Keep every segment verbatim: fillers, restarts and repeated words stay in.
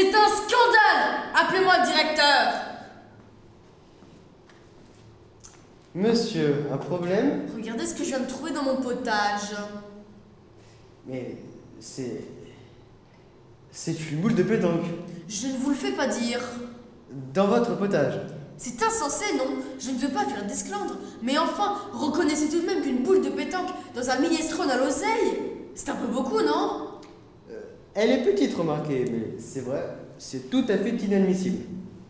C'est un scandale! Appelez-moi le directeur! Monsieur, un problème? Regardez ce que je viens de trouver dans mon potage. Mais c'est... C'est une boule de pétanque. Je ne vous le fais pas dire. Dans votre potage. C'est insensé, non? Je ne veux pas faire d'esclandre. Mais enfin, reconnaissez tout de même qu'une boule de pétanque dans un minestrone à l'oseille, c'est un peu beaucoup, non? Euh, elle est petite, remarquez, mais c'est vrai, c'est tout à fait inadmissible.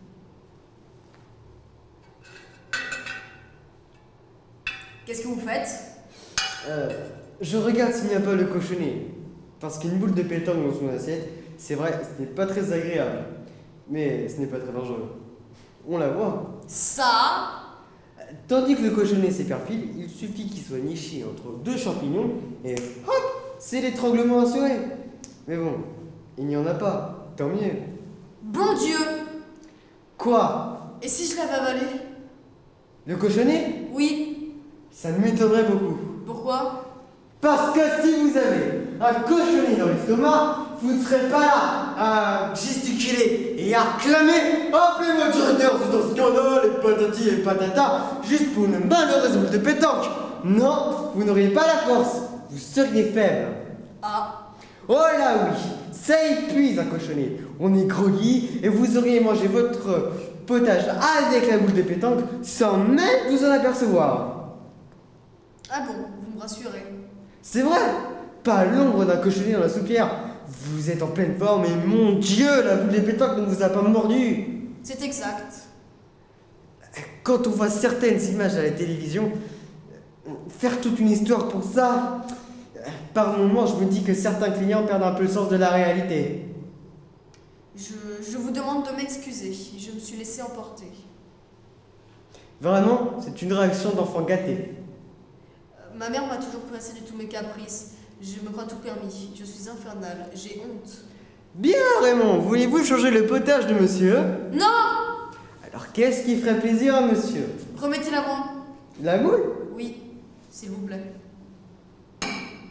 Qu'est-ce que vous faites? Euh, je regarde s'il n'y a pas le cochonnet. Parce qu'une boule de pétanque dans son assiette, c'est vrai, ce n'est pas très agréable. Mais ce n'est pas très dangereux. On la voit. Ça? Tandis que le cochonnet c'est perfide, il suffit qu'il soit niché entre deux champignons et hop, c'est l'étranglement assuré. Mais bon, il n'y en a pas, tant mieux. Bon Dieu! Quoi? Et si je l'avais avalé? Le cochonnet? Oui. Ça ne m'étonnerait beaucoup. Pourquoi? Parce que si vous avez un cochonnet dans l'estomac, vous ne serez pas là à gesticuler et à clamer « Appelez-moi le directeur, c'est un scandale et patati et patata » juste pour une malheureuse boule de pétanque. Non, vous n'auriez pas la force, vous seriez faible. Ah. Oh là oui, ça épuise un cochonnet. On est groggy et vous auriez mangé votre potage avec la boule de pétanque sans même vous en apercevoir. Ah bon, vous me rassurez. C'est vrai, pas l'ombre d'un cochonnet dans la soupière. Vous êtes en pleine forme et mon Dieu, la boule de pétanque ne vous a pas mordu. C'est exact. Quand on voit certaines images à la télévision, faire toute une histoire pour ça, par moments je me dis que certains clients perdent un peu le sens de la réalité. Je, je vous demande de m'excuser, je me suis laissé emporter. Vraiment, c'est une réaction d'enfant gâté. Euh, ma mère m'a toujours placé de tous mes caprices. Je me crois tout permis. Je suis infernale. J'ai honte. Bien, Raymond, voulez-vous changer le potage de monsieur? Non! Alors qu'est-ce qui ferait plaisir à monsieur? Remettez-la moi. La boule? Oui, s'il vous plaît.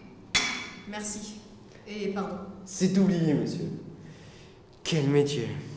Merci. Et pardon. C'est oublié, monsieur. Quel métier.